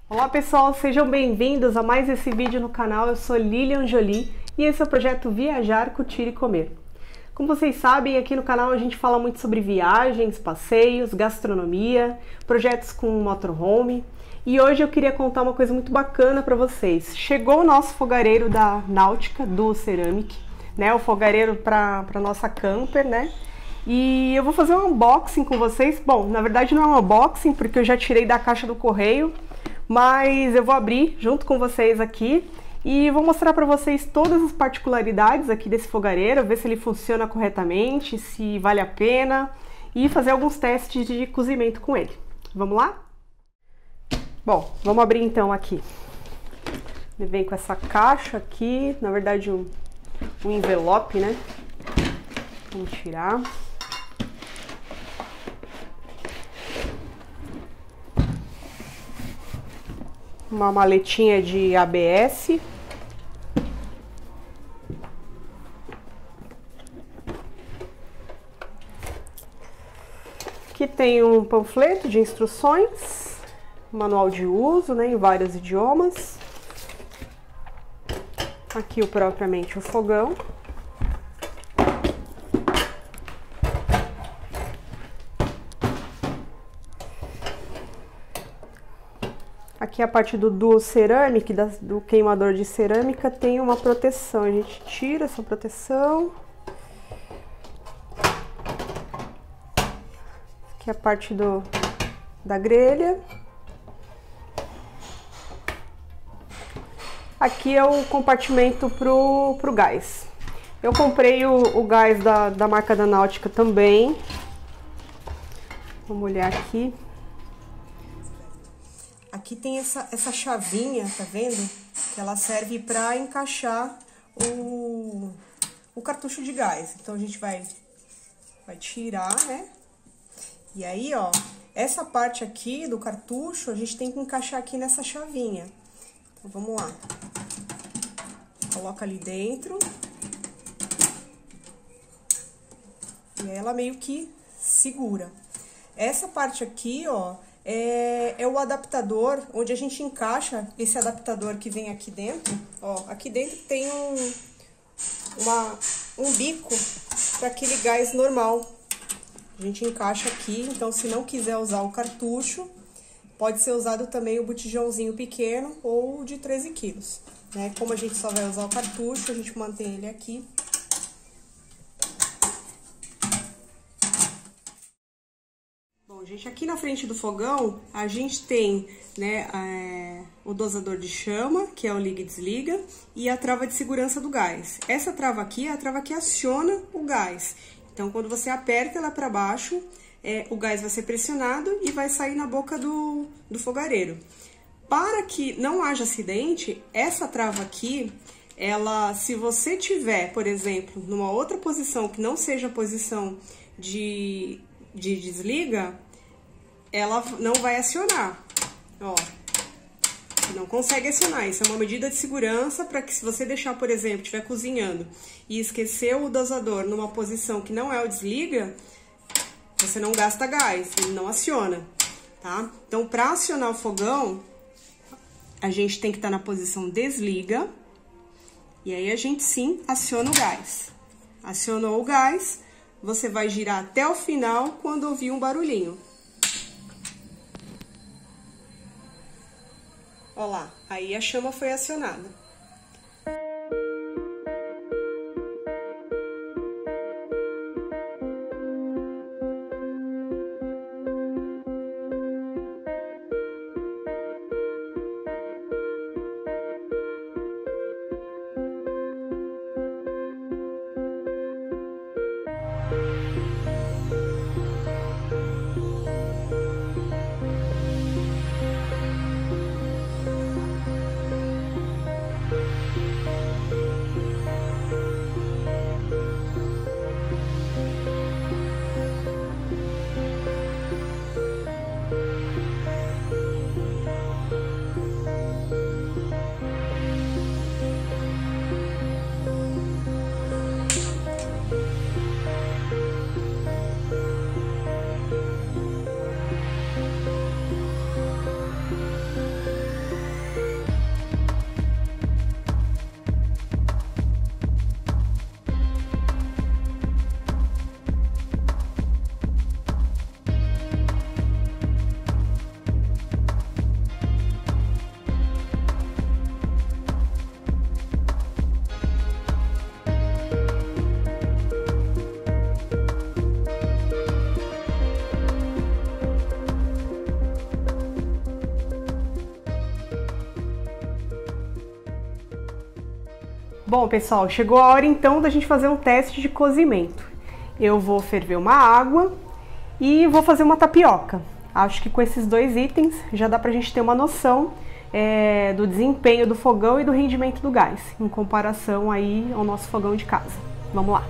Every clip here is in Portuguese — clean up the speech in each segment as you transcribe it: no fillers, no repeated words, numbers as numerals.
Olá pessoal, sejam bem-vindos a mais esse vídeo no canal. Eu sou Lilian Jolie e esse é o projeto Viajar, Curtir e Comer. Como vocês sabem, aqui no canal a gente fala muito sobre viagens, passeios, gastronomia, projetos com motorhome. E hoje eu queria contar uma coisa muito bacana para vocês. Chegou o nosso fogareiro da Náutica, do Ceramic, né? O fogareiro para nossa camper, né? E eu vou fazer um unboxing com vocês. Bom, na verdade não é um unboxing porque eu já tirei da caixa do correio, mas eu vou abrir junto com vocês aqui e vou mostrar para vocês todas as particularidades aqui desse fogareiro, ver se ele funciona corretamente, se vale a pena e fazer alguns testes de cozimento com ele. Vamos lá? Bom, vamos abrir então aqui. Ele vem com essa caixa aqui, na verdade um envelope, né? Vamos tirar. Uma maletinha de ABS. Aqui tem um panfleto de instruções, manual de uso, né, em vários idiomas. Aqui propriamente o fogão. Aqui a parte do Duo Ceramic, do queimador de cerâmica, tem uma proteção. A gente tira essa proteção. Aqui a parte da grelha. Aqui é o compartimento pro gás. Eu comprei o gás da marca da Náutica também. Vamos olhar aqui. Aqui tem essa chavinha, tá vendo? Que ela serve para encaixar o cartucho de gás. Então a gente vai tirar, né? E aí, ó, essa parte aqui do cartucho a gente tem que encaixar aqui nessa chavinha. Então vamos lá. Coloca ali dentro. E aí ela meio que segura. Essa parte aqui, ó, é o adaptador, onde a gente encaixa esse adaptador que vem aqui dentro. Ó, aqui dentro tem um bico para aquele gás normal. A gente encaixa aqui, então se não quiser usar o cartucho, pode ser usado também o botijãozinho pequeno ou de 13 quilos, né? Como a gente só vai usar o cartucho, a gente mantém ele aqui. Gente, aqui na frente do fogão, a gente tem, né, o dosador de chama, que é o liga e desliga, e a trava de segurança do gás. Essa trava aqui é a trava que aciona o gás. Então, quando você aperta ela para baixo, o gás vai ser pressionado e vai sair na boca do fogareiro. Para que não haja acidente, essa trava aqui, se você tiver, por exemplo, numa outra posição que não seja a posição de desliga, ela não vai acionar, ó, não consegue acionar. Isso é uma medida de segurança para que, se você deixar, por exemplo, estiver cozinhando e esquecer o dosador numa posição que não é o desliga, você não gasta gás, ele não aciona, tá? Então, para acionar o fogão, a gente tem que estar na posição desliga, e aí a gente sim aciona o gás. Acionou o gás, você vai girar até o final quando ouvir um barulhinho. Ó lá, aí a chama foi acionada. Bom, pessoal, chegou a hora então da gente fazer um teste de cozimento. Eu vou ferver uma água e vou fazer uma tapioca. Acho que com esses dois itens já dá pra gente ter uma noção do desempenho do fogão e do rendimento do gás, em comparação aí ao nosso fogão de casa. Vamos lá!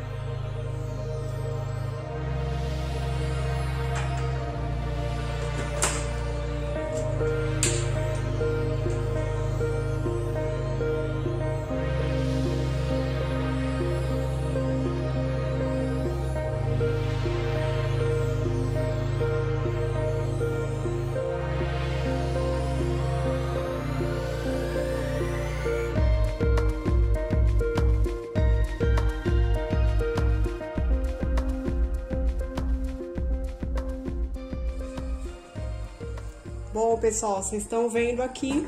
Bom, pessoal, vocês estão vendo aqui,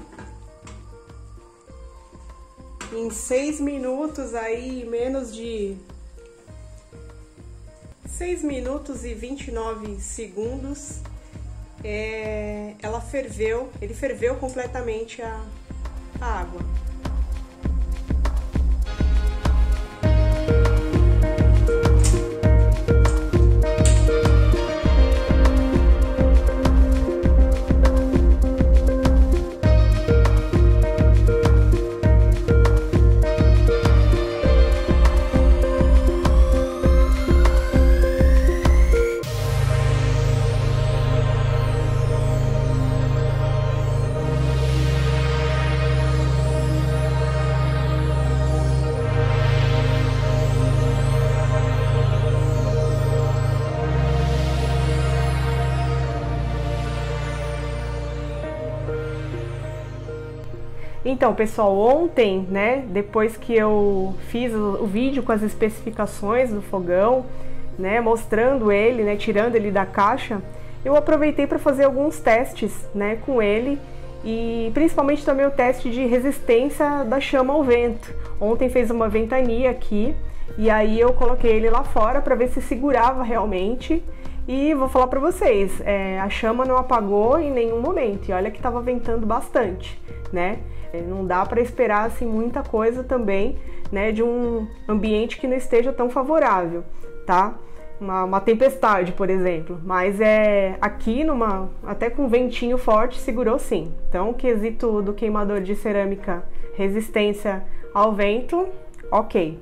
em 6 minutos aí, menos de 6 minutos e 29 segundos, ele ferveu completamente a água. Então, pessoal, ontem, né, depois que eu fiz o vídeo com as especificações do fogão, né, mostrando ele, né, tirando ele da caixa, eu aproveitei para fazer alguns testes, né, com ele e principalmente também o teste de resistência da chama ao vento. Ontem fez uma ventania aqui e aí eu coloquei ele lá fora para ver se segurava realmente. E vou falar para vocês, a chama não apagou em nenhum momento, e olha que estava ventando bastante, né? Não dá para esperar assim muita coisa também, né, de um ambiente que não esteja tão favorável, tá? Uma tempestade, por exemplo, mas aqui até com ventinho forte segurou sim. Então, o quesito do queimador de cerâmica, resistência ao vento, ok.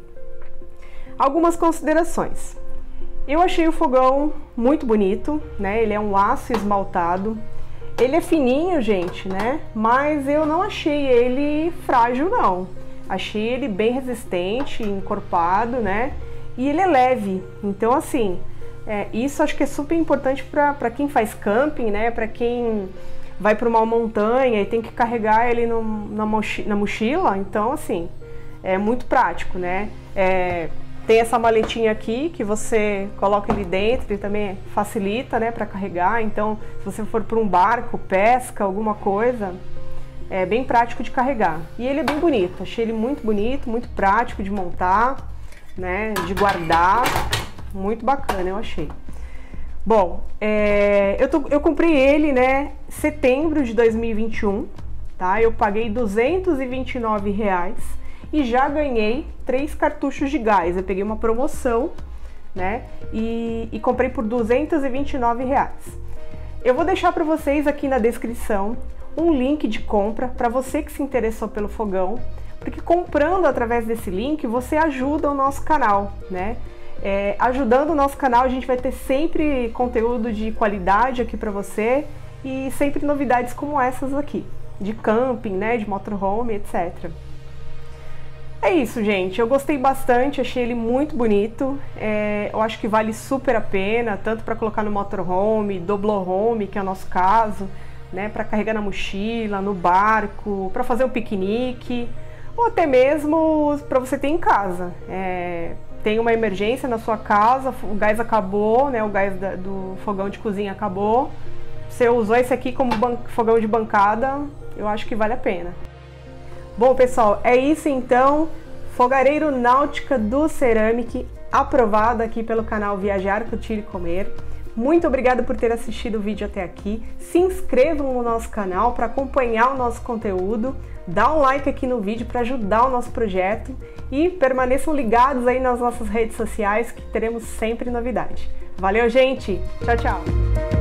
Algumas considerações. Eu achei o fogão muito bonito, né? Ele é um aço esmaltado. Ele é fininho, gente, né? Mas eu não achei ele frágil, não. Achei ele bem resistente, encorpado, né? E ele é leve. Então, assim, isso acho que é super importante para quem faz camping, né? Para quem vai para uma montanha e tem que carregar ele na mochila. Então, assim, é muito prático, né? Tem essa maletinha aqui que você coloca ele dentro e também facilita, né, para carregar. Então, se você for para um barco, pesca, alguma coisa, é bem prático de carregar. E ele é bem bonito, achei ele muito bonito, muito prático de montar, né, de guardar, muito bacana, eu achei. Bom, eu comprei ele, né, em setembro de 2021, tá? Eu paguei R$229 e já ganhei 3 cartuchos de gás. Eu peguei uma promoção, né, e comprei por R$229. Eu vou deixar para vocês aqui na descrição um link de compra para você que se interessou pelo fogão, porque comprando através desse link você ajuda o nosso canal, né? Ajudando o nosso canal, a gente vai ter sempre conteúdo de qualidade aqui para você e sempre novidades como essas aqui, de camping, né, de motorhome, etc. É isso, gente. Eu gostei bastante, achei ele muito bonito. Eu acho que vale super a pena, tanto para colocar no motorhome, doblohome, que é o nosso caso, né, para carregar na mochila, no barco, para fazer um piquenique, ou até mesmo para você ter em casa. Tem uma emergência na sua casa, o gás acabou, né, o gás do fogão de cozinha acabou. Você usou esse aqui como fogão de bancada, eu acho que vale a pena. Bom, pessoal, é isso então. Fogareiro Náutica do Ceramic, aprovado aqui pelo canal Viajar, Curtir e Comer. Muito obrigada por ter assistido o vídeo até aqui. Se inscrevam no nosso canal para acompanhar o nosso conteúdo. Dá um like aqui no vídeo para ajudar o nosso projeto e permaneçam ligados aí nas nossas redes sociais que teremos sempre novidade. Valeu, gente! Tchau, tchau!